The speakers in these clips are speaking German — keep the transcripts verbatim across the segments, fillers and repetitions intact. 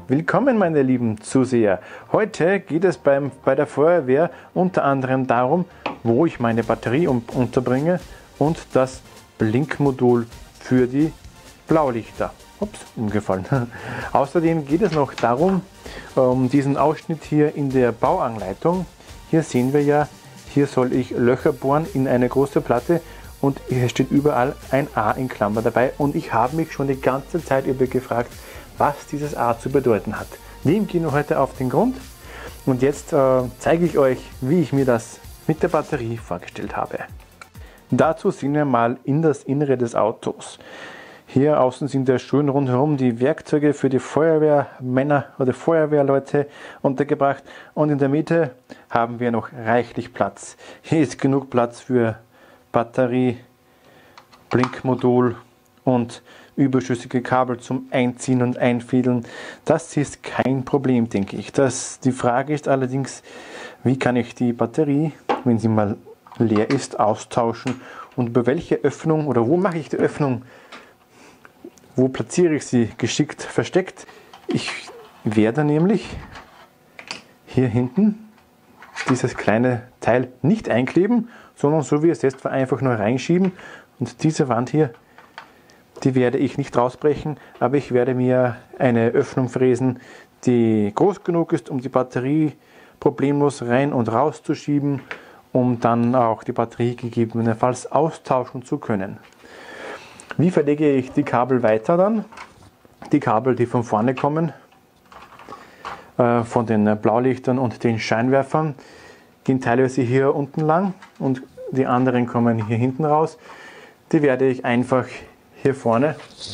willkommen meine lieben Zuseher. Heute geht es beim, bei der Feuerwehr unter anderem darum, wo ich meine Batterie um, unterbringe und das Blinkmodul für die Blaulichter. Ups, umgefallen. Außerdem geht es noch darum, um diesen Ausschnitt hier in der Bauanleitung. Hier sehen wir ja, hier soll ich Löcher bohren in eine große Platte und hier steht überall ein A in Klammer dabei und ich habe mich schon die ganze Zeit über gefragt, was dieses A zu bedeuten hat. Dem gehen wir heute auf den Grund und jetzt äh, zeige ich euch, wie ich mir das mit der Batterie vorgestellt habe. Dazu sehen wir mal in das Innere des Autos. Hier außen sind ja schön rundherum die Werkzeuge für die Feuerwehrmänner oder Feuerwehrleute untergebracht und in der Mitte haben wir noch reichlich Platz. Hier ist genug Platz für Batterie, Blinkmodul und überschüssige Kabel zum Einziehen und Einfädeln. Das ist kein Problem, denke ich. Das, die Frage ist allerdings, wie kann ich die Batterie, wenn sie mal leer ist, austauschen und über welche Öffnung oder wo mache ich die Öffnung? Wo platziere ich sie geschickt versteckt? Ich werde nämlich hier hinten dieses kleine Teil nicht einkleben, sondern so wie es jetzt war, einfach nur reinschieben. Und diese Wand hier, die werde ich nicht rausbrechen, aber ich werde mir eine Öffnung fräsen, die groß genug ist, um die Batterie problemlos rein und raus zu schieben, um dann auch die Batterie gegebenenfalls austauschen zu können. Wie verlege ich die Kabel weiter dann? Die Kabel, die von vorne kommen, äh, von den Blaulichtern und den Scheinwerfern, gehen teilweise hier unten lang und die anderen kommen hier hinten raus. Die werde ich einfach hier vorne,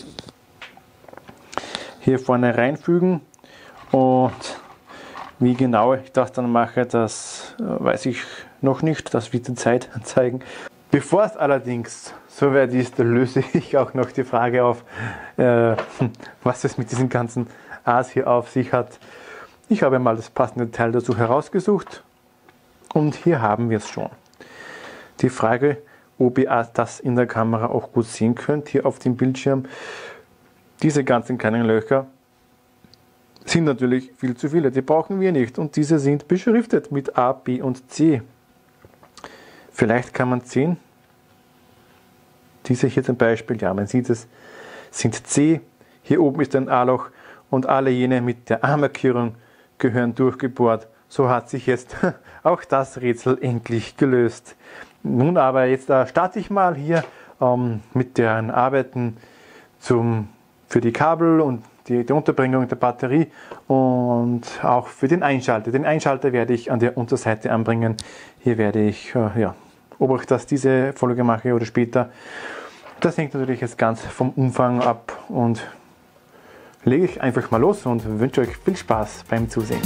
hier vorne reinfügen und wie genau ich das dann mache, das weiß ich noch nicht, das wird die Zeit zeigen. Bevor es allerdings soweit ist, löse ich auch noch die Frage auf, äh, was es mit diesen ganzen A's hier auf sich hat. Ich habe mal das passende Teil dazu herausgesucht und hier haben wir es schon. Die Frage, ob ihr das in der Kamera auch gut sehen könnt, hier auf dem Bildschirm. Diese ganzen kleinen Löcher sind natürlich viel zu viele, die brauchen wir nicht und diese sind beschriftet mit A, B und C. Vielleicht kann man sehen, diese hier zum Beispiel, ja man sieht es, sind C, hier oben ist ein A-Loch und alle jene mit der A-Markierung gehören durchgebohrt. So hat sich jetzt auch das Rätsel endlich gelöst. Nun aber, jetzt äh, starte ich mal hier ähm, mit den Arbeiten zum, für die Kabel und die, die Unterbringung der Batterie und auch für den Einschalter. Den Einschalter werde ich an der Unterseite anbringen. Hier werde ich, äh, ja, ob ich das diese Folge mache oder später, das hängt natürlich jetzt ganz vom Umfang ab und lege ich einfach mal los und wünsche euch viel Spaß beim Zusehen.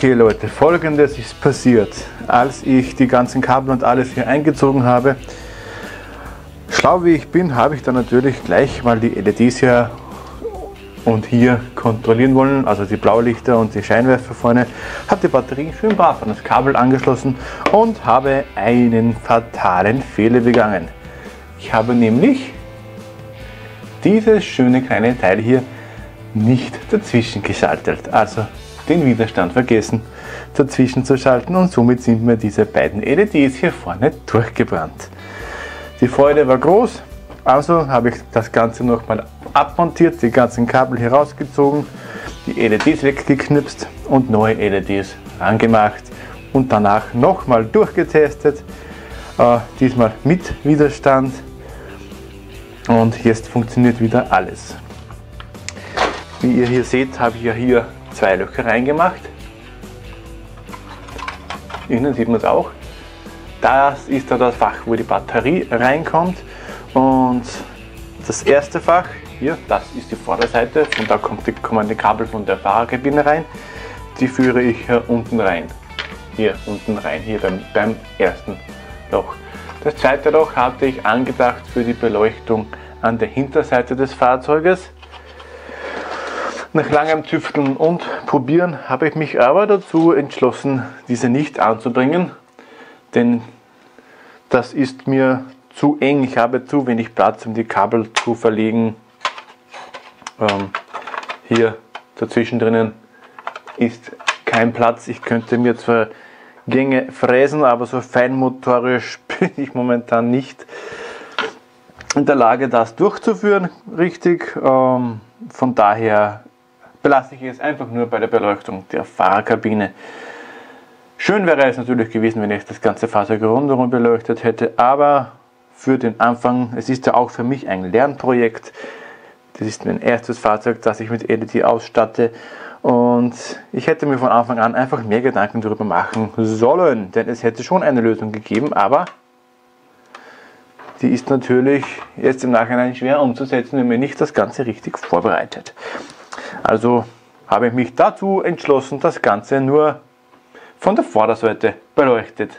Okay Leute, Folgendes ist passiert. Als ich die ganzen Kabel und alles hier eingezogen habe, schlau wie ich bin, habe ich dann natürlich gleich mal die L E Ds hier und hier kontrollieren wollen, also die Blaulichter und die Scheinwerfer vorne, habe die Batterie schön brav an das Kabel angeschlossen und habe einen fatalen Fehler begangen. Ich habe nämlich dieses schöne kleine Teil hier nicht dazwischen geschaltet, also den Widerstand vergessen dazwischen zu schalten, und somit sind mir diese beiden L E Ds hier vorne durchgebrannt. Die Freude war groß, also habe ich das Ganze nochmal abmontiert, die ganzen Kabel hier rausgezogen, die L E Ds weggeknipst und neue L E Ds angemacht und danach nochmal durchgetestet, äh, diesmal mit Widerstand, und jetzt funktioniert wieder alles. Wie ihr hier seht, habe ich ja hier zwei Löcher reingemacht. Innen sieht man es auch. Das ist da das Fach, wo die Batterie reinkommt, und das erste Fach hier, das ist die Vorderseite, und da kommt die, kommen die Kabel von der Fahrerkabine rein. Die führe ich hier unten rein. Hier unten rein, hier beim, beim ersten Loch. Das zweite Loch hatte ich angedacht für die Beleuchtung an der Hinterseite des Fahrzeuges. Nach langem Tüfteln und Probieren habe ich mich aber dazu entschlossen, diese nicht anzubringen, denn das ist mir zu eng. Ich habe zu wenig Platz, um die Kabel zu verlegen. Ähm, hier dazwischen drinnen ist kein Platz. Ich könnte mir zwar Gänge fräsen, aber so feinmotorisch bin ich momentan nicht in der Lage, das durchzuführen, richtig. Ähm, von daher belasse ich es einfach nur bei der Beleuchtung der Fahrerkabine. Schön wäre es natürlich gewesen, wenn ich das ganze Fahrzeug rundherum beleuchtet hätte, aber für den Anfang, es ist ja auch für mich ein Lernprojekt. Das ist mein erstes Fahrzeug, das ich mit L E D ausstatte, und ich hätte mir von Anfang an einfach mehr Gedanken darüber machen sollen, denn es hätte schon eine Lösung gegeben, aber die ist natürlich jetzt im Nachhinein schwer umzusetzen, wenn man nicht das Ganze richtig vorbereitet. Also habe ich mich dazu entschlossen, das Ganze nur von der Vorderseite beleuchtet,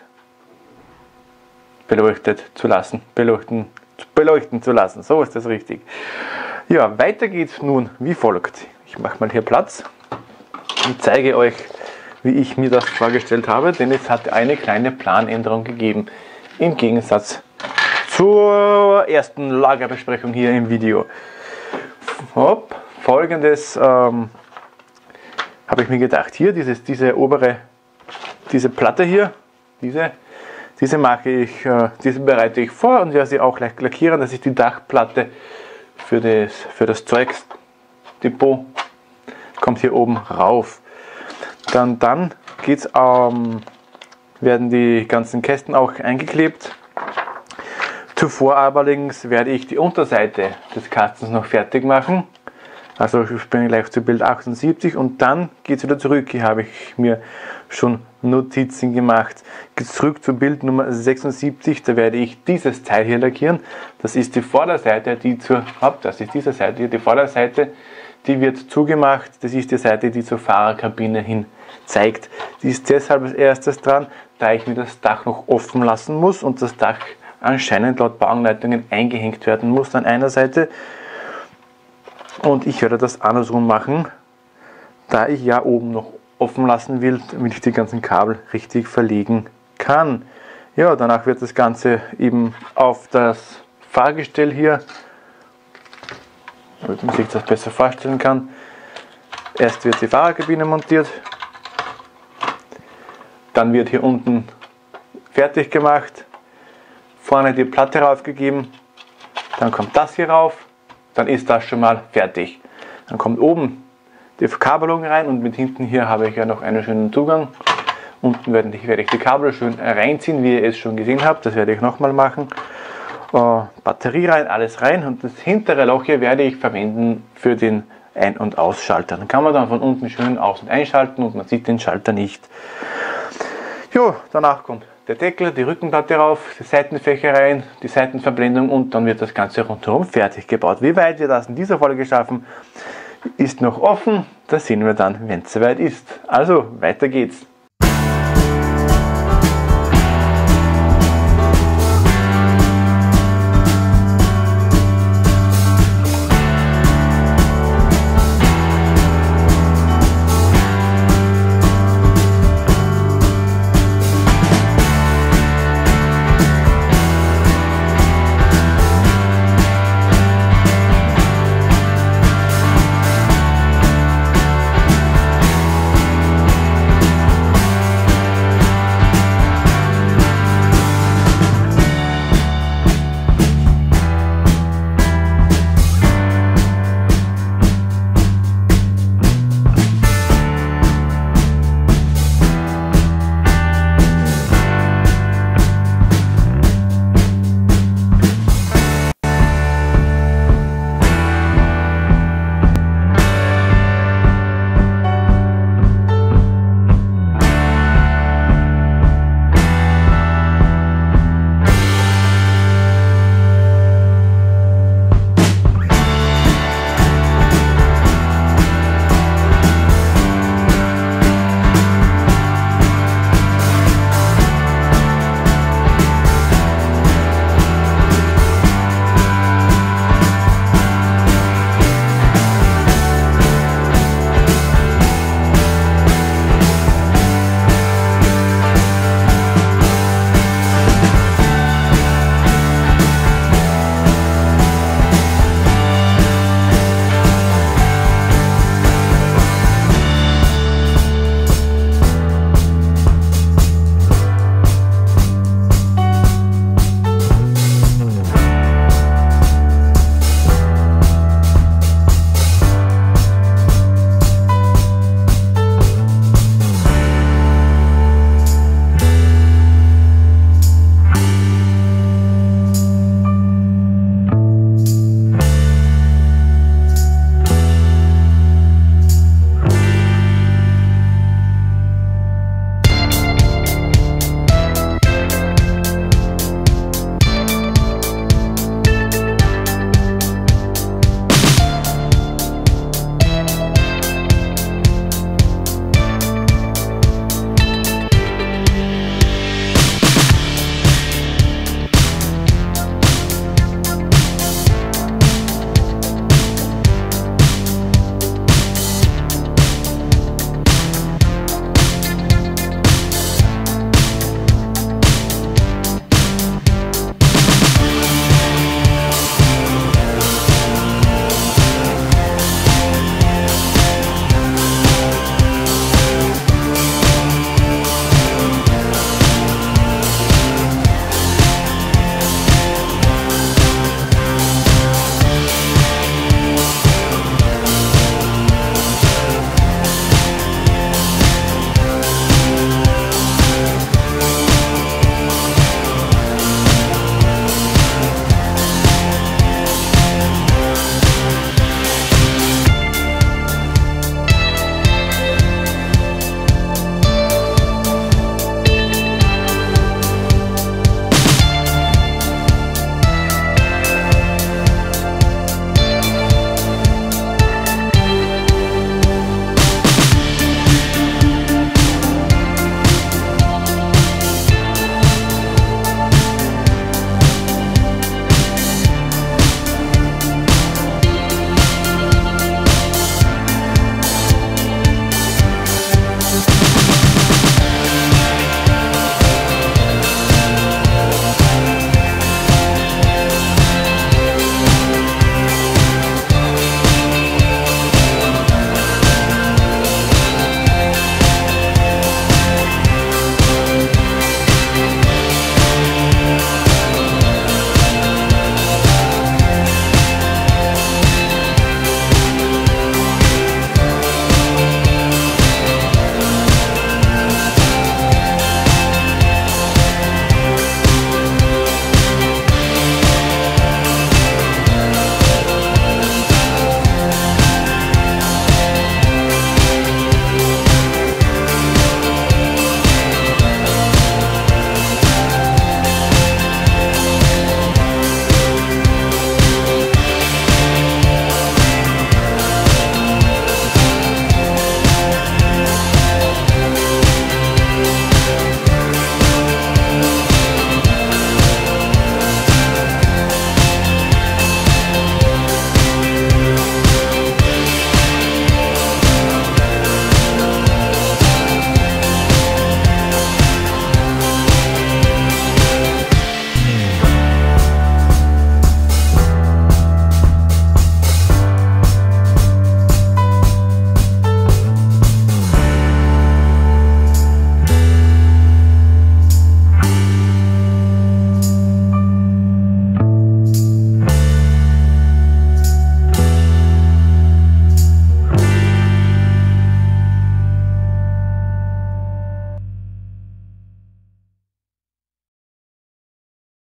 beleuchtet zu lassen, beleuchten, beleuchten zu lassen, so ist das richtig. Ja, weiter geht's nun wie folgt. Ich mache mal hier Platz und zeige euch, wie ich mir das vorgestellt habe, denn es hat eine kleine Planänderung gegeben, im Gegensatz zur ersten Lagerbesprechung hier im Video. Hopp. Folgendes ähm, habe ich mir gedacht, hier dieses, diese obere, diese Platte hier, diese, diese mache ich, äh, diese bereite ich vor und werde sie auch gleich lackieren. Das ist die Dachplatte für das, für das Zeugsdepot, kommt hier oben rauf. Dann, dann geht's, ähm, werden die ganzen Kästen auch eingeklebt. Zuvor allerdings werde ich die Unterseite des Kastens noch fertig machen. Also ich springe gleich zu Bild achtundsiebzig und dann geht es wieder zurück. Hier habe ich mir schon Notizen gemacht. Geht zurück zu Bild Nummer sechsundsiebzig, da werde ich dieses Teil hier lackieren. Das ist die Vorderseite, die zur, das ist diese Seite hier, die Vorderseite, die wird zugemacht. Das ist die Seite, die zur Fahrerkabine hin zeigt. Die ist deshalb als erstes dran, da ich mir das Dach noch offen lassen muss und das Dach anscheinend laut Bauanleitungen eingehängt werden muss an einer Seite. Und ich werde das andersrum machen, da ich ja oben noch offen lassen will, damit ich die ganzen Kabel richtig verlegen kann. Ja, danach wird das Ganze eben auf das Fahrgestell hier, damit man sich das besser vorstellen kann. Erst wird die Fahrerkabine montiert, dann wird hier unten fertig gemacht, vorne die Platte raufgegeben, dann kommt das hier rauf. Dann ist das schon mal fertig. Dann kommt oben die Verkabelung rein und mit hinten hier habe ich ja noch einen schönen Zugang. Unten werde ich, werde ich die Kabel schön reinziehen, wie ihr es schon gesehen habt. Das werde ich nochmal machen. Äh, Batterie rein, alles rein, und das hintere Loch hier werde ich verwenden für den Ein- und Ausschalter. Dann kann man dann von unten schön aus- und einschalten und man sieht den Schalter nicht. Jo, danach kommt der Deckel, die Rückenplatte rauf, die Seitenfächer rein, die Seitenverblendung, und dann wird das Ganze rundherum fertig gebaut. Wie weit wir das in dieser Folge schaffen, ist noch offen. das sehen wir dann, wenn es soweit ist. Also, weiter geht's.